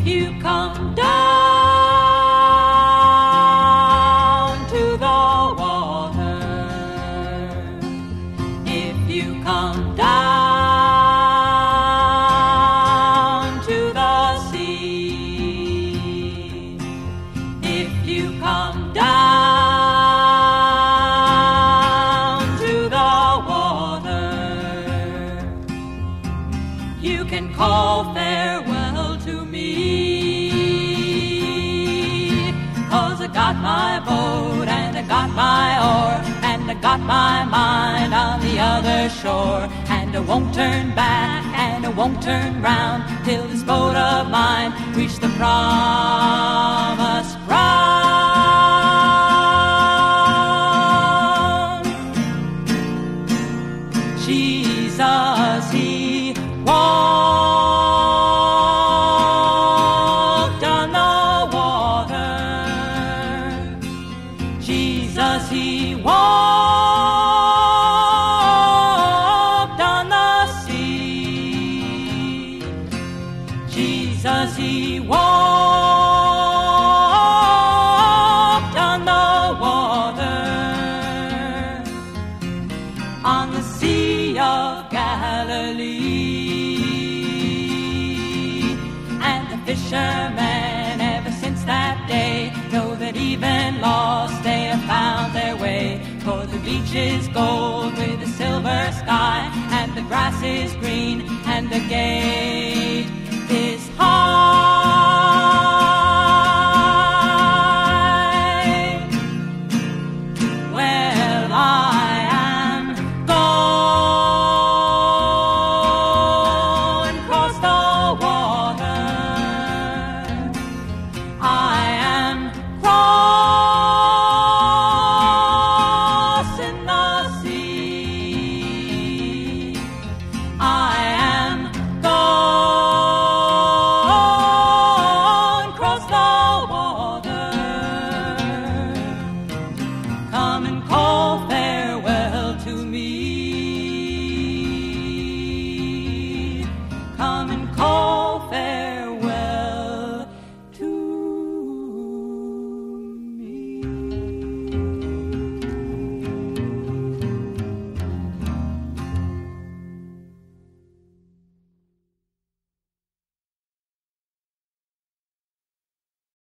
you come down to the water, if you come down to the sea, if you come down to the water, you can call farewell to me, 'cause I got my boat and I got my oar and I got my mind on the other shore, and I won't turn back and I won't turn round till this boat of mine reach the promised ground. Jesus, he walked on the water. Jesus, he walked on the sea. Jesus, he walked on the water, on the Sea of Galilee. And the fishermen ever since that day know that even lost they have found their way, for the beach is gold with a silver sky, and the grass is green, and the gate